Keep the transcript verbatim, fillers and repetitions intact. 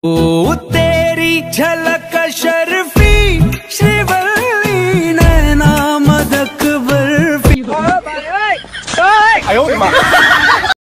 ओ तेरी झलक शर्फी श्रीवल्ली नैना मदक बर्फी।